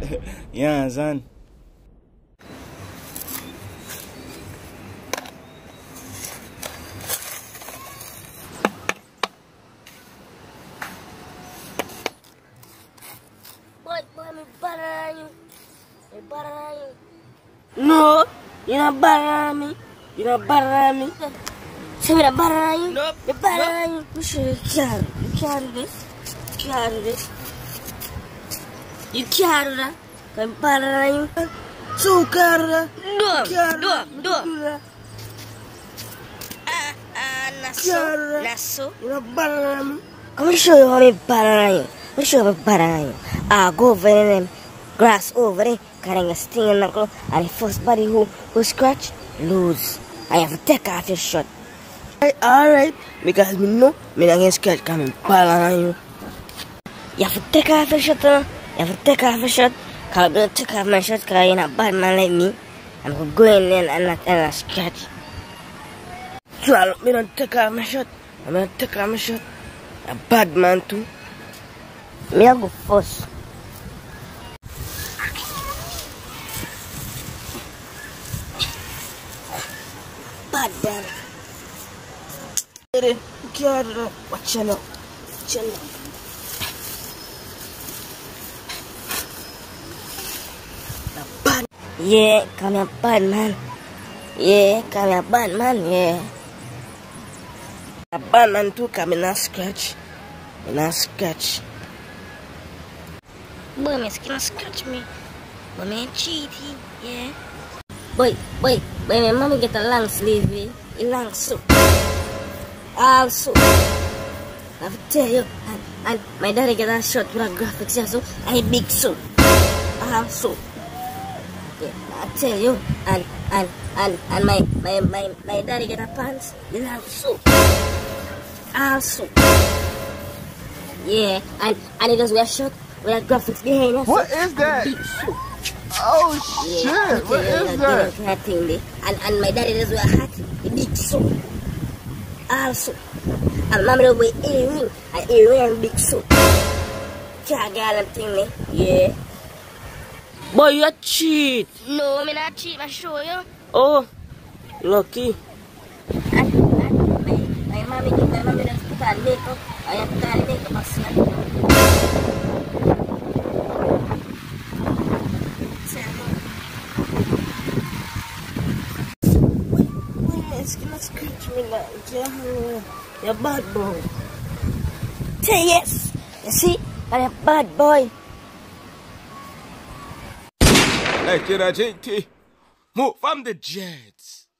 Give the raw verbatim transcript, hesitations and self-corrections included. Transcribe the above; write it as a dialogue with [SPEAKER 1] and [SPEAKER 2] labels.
[SPEAKER 1] Yeah, son.
[SPEAKER 2] Boy, boy, me better you. Me better you. No, you're not better than me. You're not better than me. Say me not better than you.
[SPEAKER 1] Nope.
[SPEAKER 2] You're better than you. You sure you can't. You can't do this. You can't do this. You can't do that. I'm better than you.
[SPEAKER 1] So can't do that.
[SPEAKER 2] No,
[SPEAKER 1] Can't
[SPEAKER 2] no,
[SPEAKER 1] do
[SPEAKER 2] no.
[SPEAKER 1] that.
[SPEAKER 2] Ah, ah, Naso,
[SPEAKER 1] Can't do that.
[SPEAKER 2] Naso.
[SPEAKER 1] You're not better than me.
[SPEAKER 2] I'm gonna show you how me better than you. I'm gonna show you how me better than you. Ah, go over there and grass over there, carrying a stinging knuckle, and the first body who who scratch lose. I have to take off your shirt.
[SPEAKER 1] Alright, because me know me not gonna scratch coming better than you.
[SPEAKER 2] You have to take off your shirt, huh? You have to take off your shirt. Cause I'm gonna take off my shirt because you're not a bad man like me. I'm gonna go in there and not and not scratch.
[SPEAKER 1] Try me not take off my shirt. I'm gonna take off my shirt. A bad man too.
[SPEAKER 2] Me I go first. Bad man.
[SPEAKER 1] You can't do that. Watch out now. Watch out now. Bad.
[SPEAKER 2] Yeah, come here, bad man. Yeah, come here, bad man. Yeah.
[SPEAKER 1] A bad man too come in a scratch. In a scratch.
[SPEAKER 2] Boy, my skin scratch me. But me ain't cheating, yeah. Boy, boy, boy, my mommy get a long sleeve, eh? A long suit. Also, I have to tell you, and, and my daddy get a shirt with a graphics, yeah, so I big suit. Also, yeah, I tell you, and and and and my my my my daddy get a pants, a long suit. Also, yeah, and and he does wear shirt. We have graphics behind us.
[SPEAKER 3] What is that?
[SPEAKER 2] Big shoe.
[SPEAKER 3] Oh
[SPEAKER 2] Yeah,
[SPEAKER 3] shit! What
[SPEAKER 2] yeah,
[SPEAKER 3] is
[SPEAKER 2] yeah,
[SPEAKER 3] that?
[SPEAKER 2] Kind of thing there. And and my daddy does wear a hat, a big suit. Also, and mommy does wear earring, an earring and big suit. Can't get them thing there. Yeah.
[SPEAKER 1] Boy, you a cheat.
[SPEAKER 2] No, I'm not cheat. I show you.
[SPEAKER 1] Oh, lucky.
[SPEAKER 2] And, and my my mommy, my mommy does put on makeup. I have put on makeup as well.
[SPEAKER 1] It's gonna scratch me like yeah, you're bad boy.
[SPEAKER 2] Say yes. You see, I'm a bad boy.
[SPEAKER 3] Hey, kid, I J T. Move from the Jets.